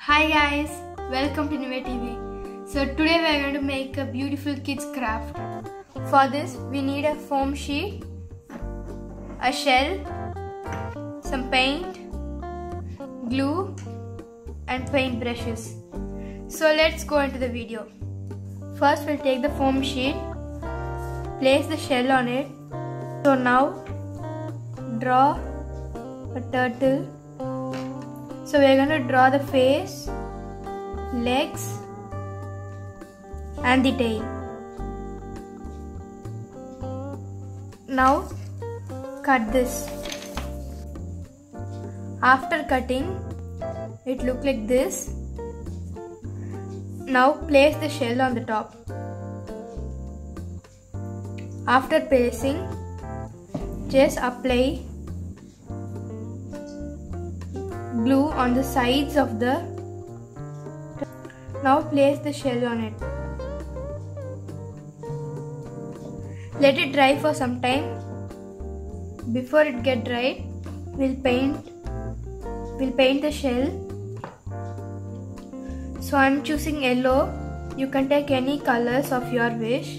Hi guys, welcome to Nive TV. So today we are going to make a beautiful kids craft. For this we need a foam sheet, a shell, some paint, glue and paint brushes. So let's go into the video. First we'll take the foam sheet, place the shell on it. So now draw a turtle. So we are going to draw the face, legs and the tail. Now cut this. After cutting, it looks like this. Now place the shell on the top. After placing, just apply glue on the sides of the. Now place the shell on it. Let it dry for some time. Before it get dried, we'll paint the shell. So I'm choosing yellow. You can take any colors of your wish.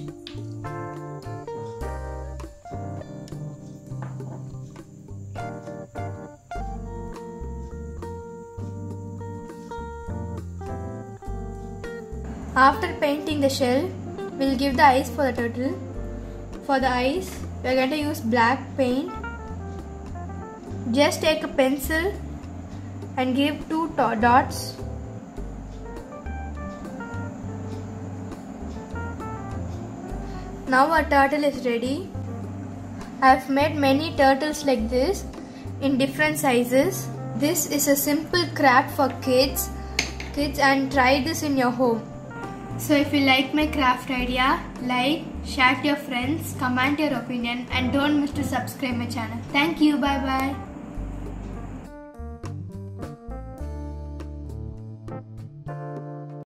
After painting the shell, we'll give the eyes for the turtle. For the eyes, we are going to use black paint. Just take a pencil and give two dots. Now our turtle is ready. I have made many turtles like this in different sizes. This is a simple craft for kids and try this in your home. So if you like my craft idea, like, share to your friends, comment your opinion and don't miss to subscribe my channel. Thank you, bye bye.